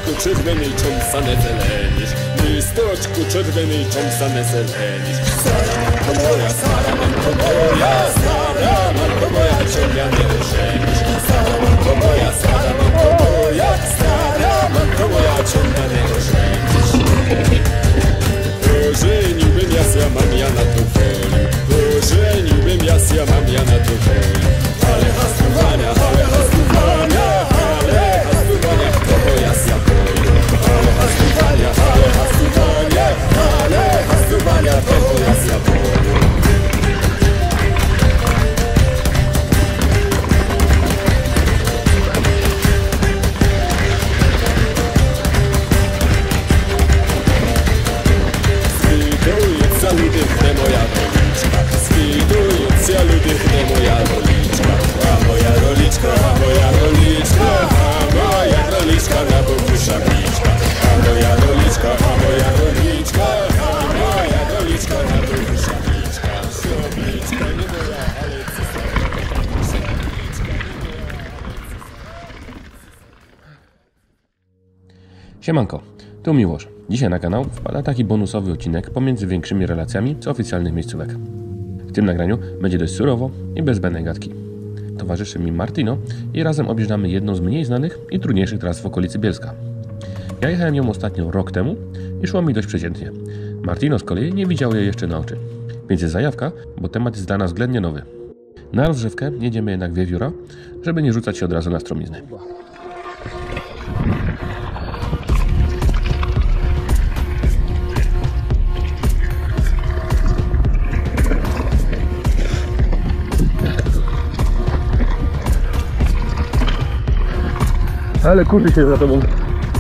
Listочку червоний чомсане зеленіш, листочку червоний чомсане зеленіш. Сараменко моя, сараменко моя, чом я не оженіш. Сараменко моя, сараменко моя, чом я не оженіш. Ожeniłbym ja się, mam ja na to wolę. Ожeniłbym ja się, mam ja na to wolę. Ale hastowania, ale hastowania, ale hastowania, kogo ja się boję. Ale hastowania, ale hastowania, ale hastowania, kogo ja się boję. Świtująca ludychne moja roliczka, świtująca ludychne moja roliczka. A moja roliczka, a moja roliczka, a moja roliczka na boku szabliczka. A moja roliczka, a moja roliczka, a moja roliczka na boku szabliczka. Szabliczka nie moja, ale Siemanko, tu Miłosz. Dzisiaj na kanał wpada taki bonusowy odcinek pomiędzy większymi relacjami z oficjalnych miejscówek. W tym nagraniu będzie dość surowo i bez zbędnej gadki. Towarzyszy mi Martino i razem objeżdżamy jedną z mniej znanych i trudniejszych tras w okolicy Bielska. Ja jechałem ją ostatnio rok temu i szło mi dość przeciętnie. Martino z kolei nie widział jej jeszcze na oczy. Więc jest zajawka, bo temat jest dla nas względnie nowy. Na rozgrzewkę jedziemy jednak wiewióra, żeby nie rzucać się od razu na stromizny. Ale kurzy się za tobą.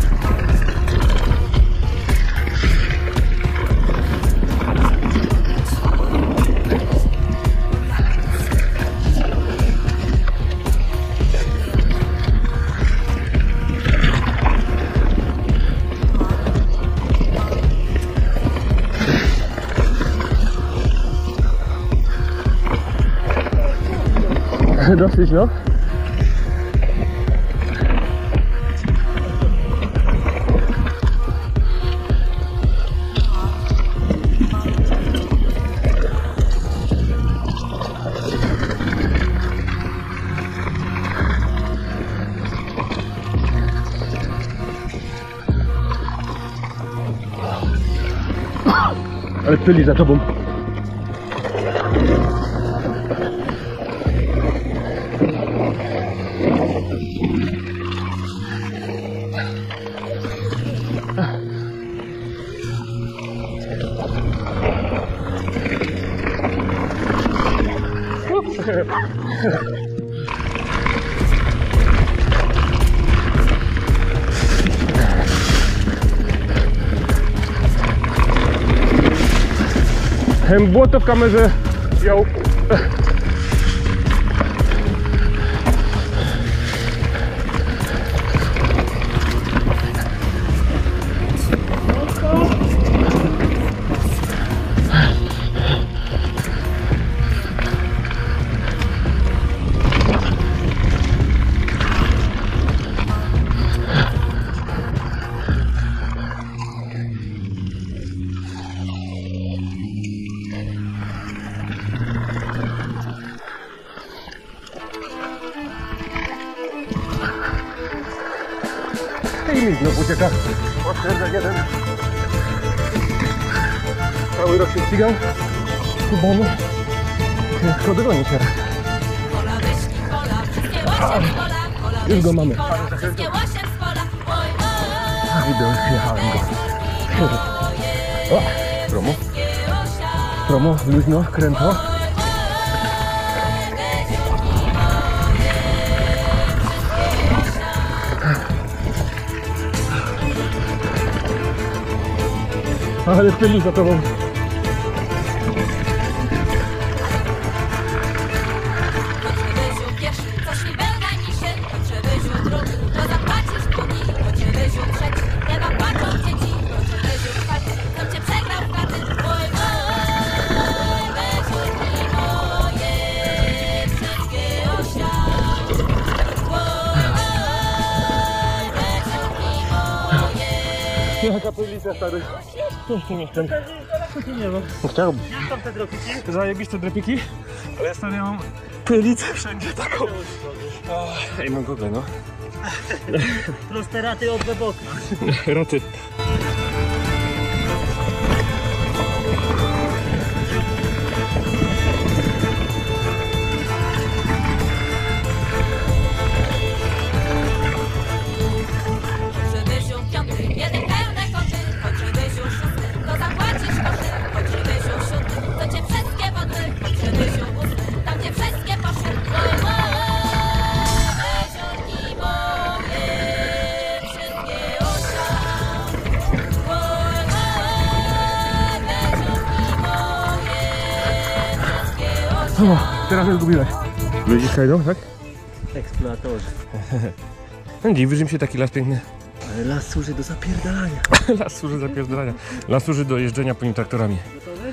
Dosyć, no. Ale pyli za tobą. Błoto w kamerze ją. I mi znowu ucieka. Oszczędzę jeden. Cały rok się ścigał. Kubonu. Ciężko dogonić teraz. Już go mamy. Idę, jechałem go. O, promo. Promo, luźno, krętło. Ale pyli za tobą. Jaka pylica, stary. Tu mieszkam. Tu nie ma. Chciałbym. Jak tam te dropiki? Zajebiste drepiki, ale ja stary mam pylicę wszędzie taką. Ej, mam gogle, no. Proste raty od boku. Raty. O, teraz mnie zgubiłeś. Ludzie kajdą, tak? Eksploatorzy. Dziwisz, że mi się taki las piękny. Ale las służy do zapierdalania. Las służy do zapierdalania. Las służy do jeżdżenia po nim traktorami. Gotowy?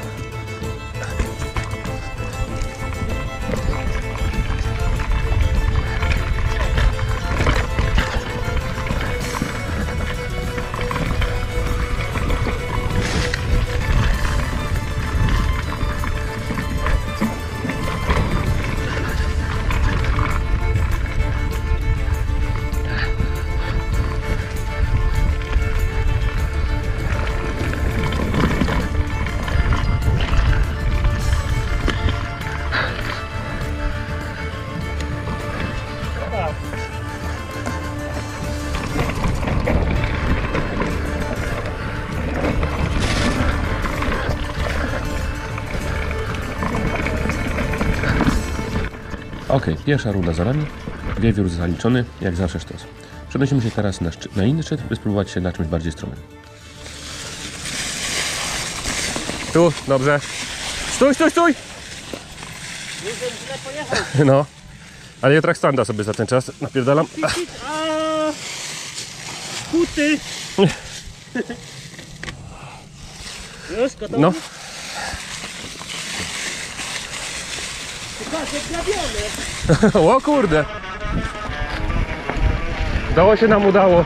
Ok, pierwsza runda za nami. Wiewiór zaliczony, jak zawsze sztos. Przenosimy się teraz na inny szczyt, by spróbować się na czymś bardziej stromym. Tu, dobrze. Stój, stój, stój! Już bym źle pojechał. No, ale ja trackstanda sobie za ten czas napierdalam. Kuty! Już gotowy? No, Patrz, jak grabiony. o kurde. Udało się nam, udało.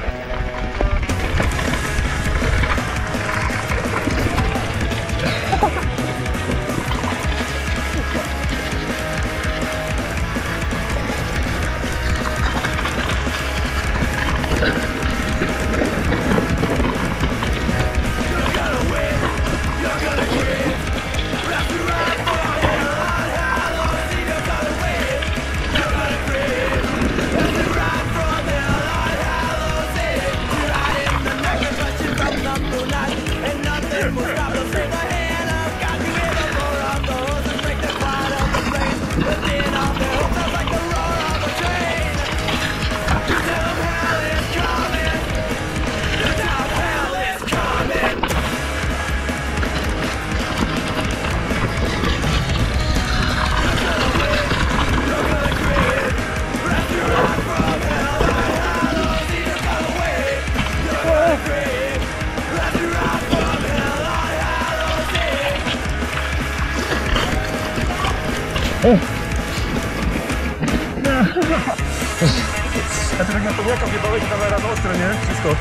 A ty tak na pewniaka wjebałeś, kamera na ostro, nie? Wszystko.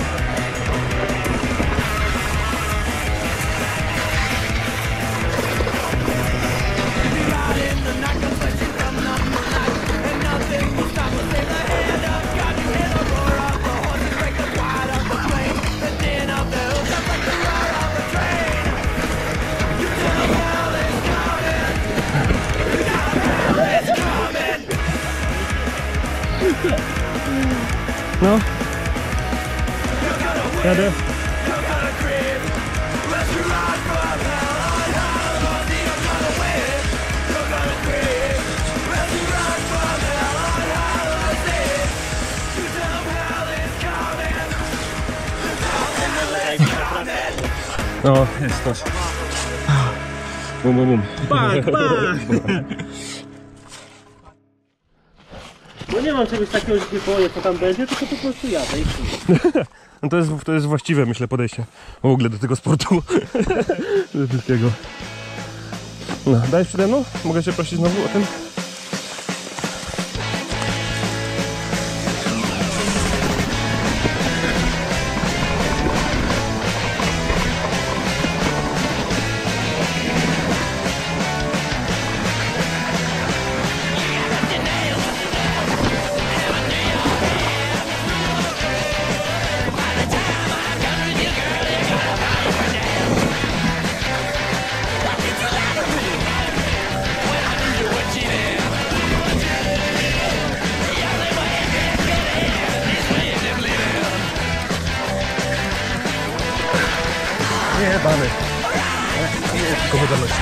No. Jadę. No, jest to. Bum, bum, bum. Bak, bak! No nie mam czegoś takiego, że się boję, co tam będzie, tylko po prostu jadę i chuj. No to jest właściwe, myślę, podejście w ogóle do tego sportu. Do wszystkiego. No, dajesz przede mną? Mogę cię prosić znowu o tym? Jebany. Tylko wydolność.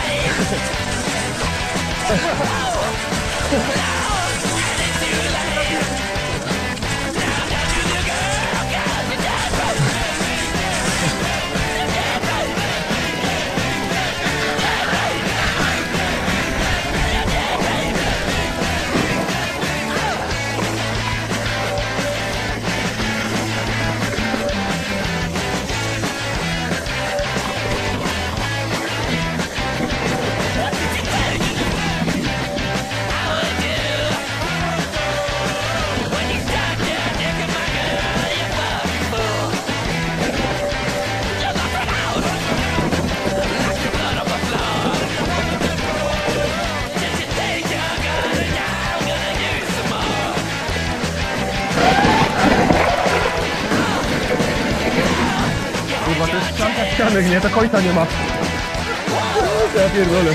Kurwa, to jest ścianek, nie? To końca nie ma. Ja pierdolę.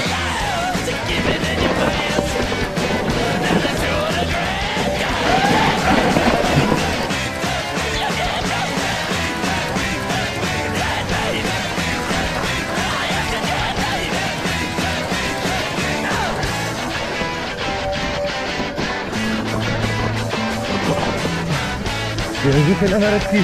Jeździcie na naredki.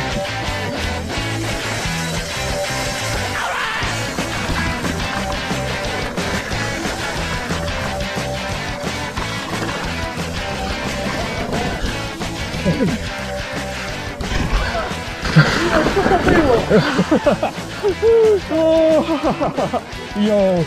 Jo.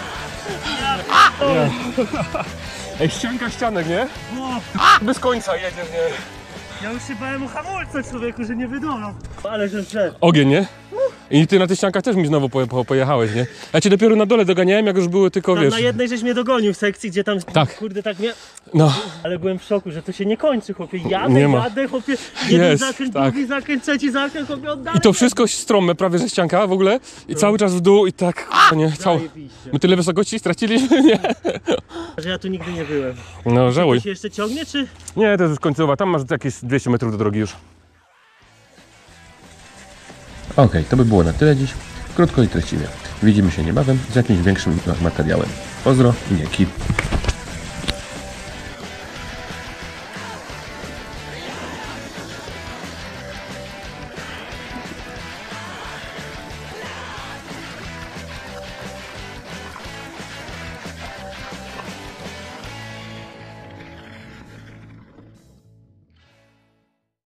Ej, ścianka ścianek, nie? Bez końca jedziesz, nie? Ja już się bałem o hamulce, człowieku, że nie wydolą. Ale że wszedł. Ogień, nie? I ty na tych ściankach też mi znowu pojechałeś, nie? Ja cię dopiero na dole doganiałem, jak już były tylko, Tam wiesz... na jednej żeś mnie dogonił w sekcji, gdzie tam, Tak. kurde, tak mnie... No, Ale byłem w szoku, że to się nie kończy, chłopie. Jadę, Nie ma. jadę, chłopie. Jeden Jest, zakręt, tak. drugi zakręt, trzeci zakręt, chłopie, oddalej. i to wszystko strome, prawie że ścianka w ogóle. I cały czas w dół i tak, nie, Zajebiście. My tyle wysokości straciliśmy, nie? Że ja tu nigdy nie byłem. No, żałuj. To się jeszcze ciągnie, czy? Nie, to jest już końcowa, tam masz jakieś 200 metrów do drogi już. Okej, to by było na tyle dziś. Krótko i treściwie. Widzimy się niebawem z jakimś większym materiałem. Pozdro i dzięki.